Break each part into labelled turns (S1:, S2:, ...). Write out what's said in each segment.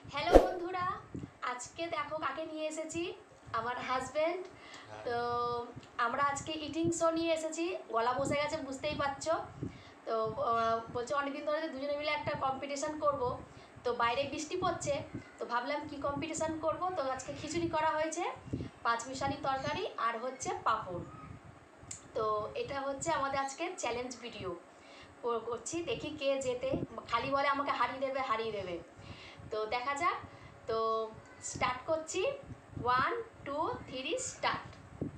S1: Hello বন্ধুরা, আজকে দেখো কাকে নিয়ে এসেছি, আমার হাজবেন্ড। তো আমরা আজকে ইটিং শো নিয়ে এসেছি। গলা বসে গেছে বুঝতেই পারছো। তো বলছে অনেকদিন ধরে দুজনে মিলে একটা কম্পিটিশান করব। তো বাইরে বৃষ্টি পড়ছে, তো ভাবলাম কি কম্পিটিশান করব। তো আজকে খিচুড়ি করা হয়েছে, পাঁচমিশালি তরকারি আর হচ্ছে পাঁপড়। তো এটা হচ্ছে আমাদের আজকে চ্যালেঞ্জ ভিডিও করছি, দেখি কে জেতে। খালি বলে আমাকে হারিয়ে দেবে হারিয়ে দেবে। তো দেখা যাক। তো স্টার্ট করছি, 1 2 3 স্টার্ট।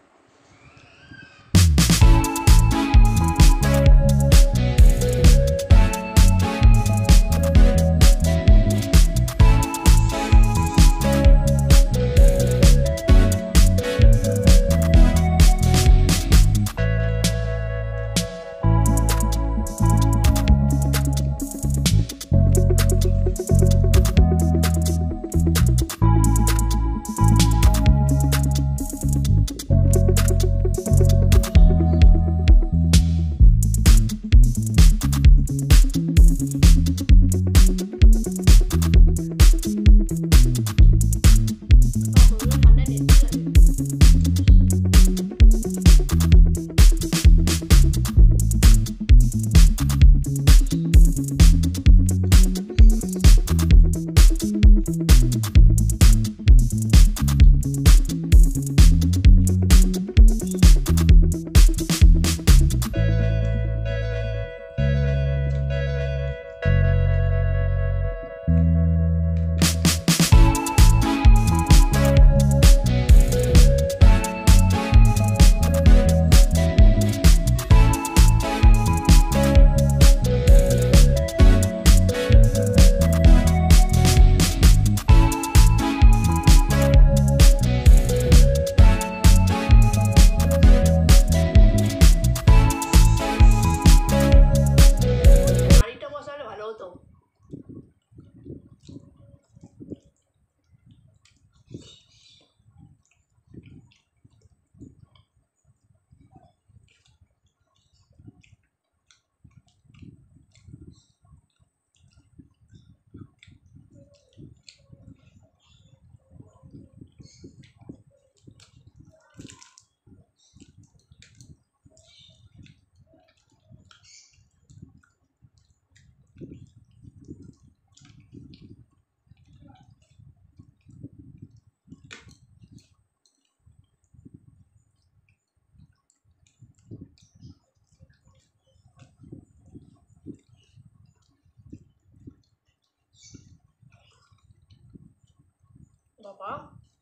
S1: বাবা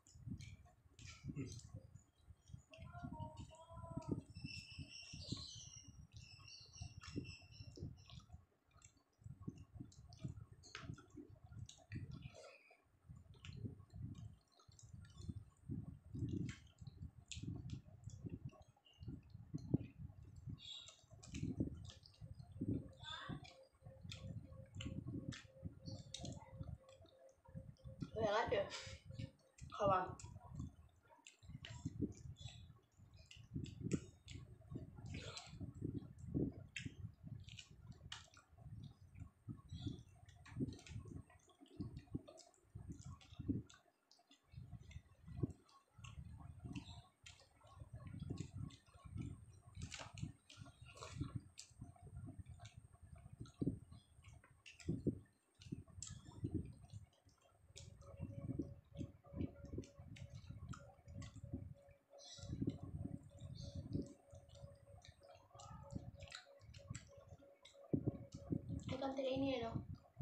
S1: হয়ে গেছে খাওয়া। এখান থেকেই নিয়ে নাও।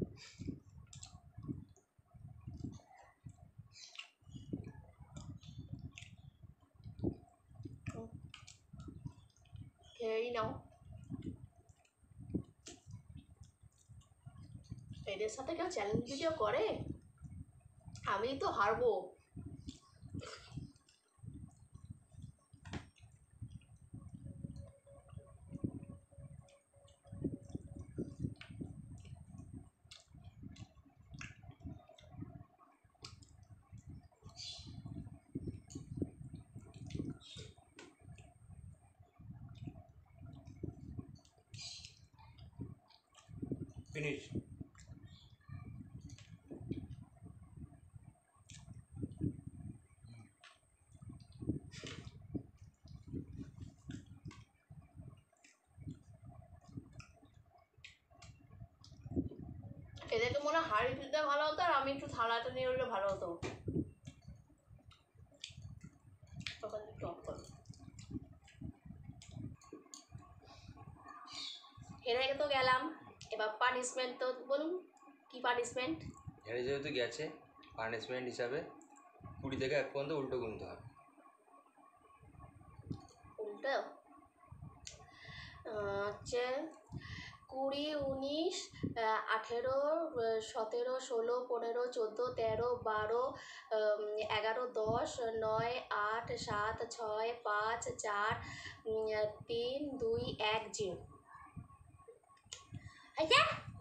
S1: খেয়েই নাও। এদের সাথে কেউ চ্যালেঞ্জ ভিডিও করে? আমি তো হারবো।
S2: Finish.
S1: না হাঁড়ি দিতে ভালো হতো, আর আমি একটু থালাটা নিয়ে উঠলে ভালো হতো। হেরে তো গেলাম, এবার পানিশমেন্ট তো বলুন কি পানিশমেন্ট?
S2: হেরে যেহেতু গেছে, পানিশমেন্ট হিসাবে 20 থেকে 1 পর্যন্ত উল্টো গুনতে হবে।
S1: উল্টো হচ্ছে 20, 19, 18, 17, 16, 15, 14, 13, 12, 11, 10, 9, 8, 7, 6, 5, 4, 3, 2, 1, 0। আচ্ছা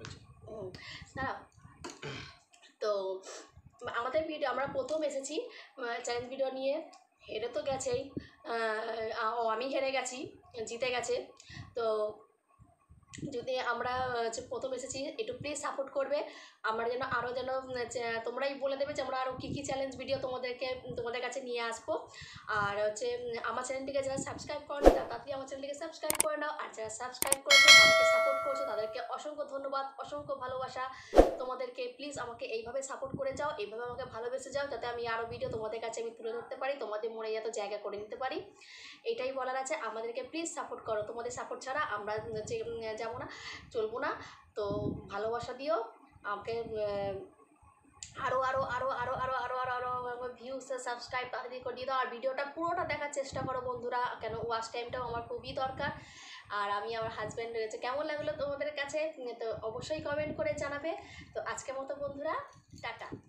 S1: তো আমাদের ভিডিও, আমরা প্রথম এসেছি চ্যালেঞ্জ ভিডিও নিয়ে, হেরে তো গেছেই, আমি হেরে গেছি, জিতে গেছে। তো যদি আমরা প্রথম এসেছি, একটু প্লিজ সাপোর্ট করবে, আমরা যেন আরও যেন তোমরাই বলে দেবে যে আমরা আরও কী কী চ্যালেঞ্জ ভিডিও তোমাদের কাছে নিয়ে আসবো। আর হচ্ছে আমার চ্যানেলটিকে যারা সাবস্ক্রাইব করে না তাড়াতাড়ি আমার চ্যানেলটিকে সাবস্ক্রাইব করে নাও, আর যারা সাবস্ক্রাইব করেছে আমাকে সাপোর্ট করছে তাদেরকে অসংখ্য ধন্যবাদ, অসংখ্য ভালোবাসা তোমাদেরকে। প্লিজ আমাকে এইভাবে সাপোর্ট করে যাও, এইভাবে আমাকে ভালোবেসে যাও, যাতে আমি আরও ভিডিও তোমাদের কাছে আমি তুলে ধরতে পারি, তোমাদের মনে যাতে জায়গা করে নিতে পারি। এটাই বলার আছে, আমাদেরকে প্লিজ সাপোর্ট করো, তোমাদের সাপোর্ট ছাড়া আমরা যাবো না, চলবো না। তো ভালোবাসা দিও আমাকে, আরও আরও আরও আরও আরও আরও আরও আরও ভিউজ সাবস্ক্রাইব তাড়াতাড়ি করে দিয়ে দাও, আর ভিডিওটা পুরোটা দেখার চেষ্টা করো বন্ধুরা, কেন ওয়াচ টাইমটাও আমার খুবই দরকার। আর আমি আমার হাজব্যান্ড রয়েছে, কেমন লাগলো তোমাদের কাছে তো অবশ্যই কমেন্ট করে জানাবে। তো আজকের মতো বন্ধুরা টাটা।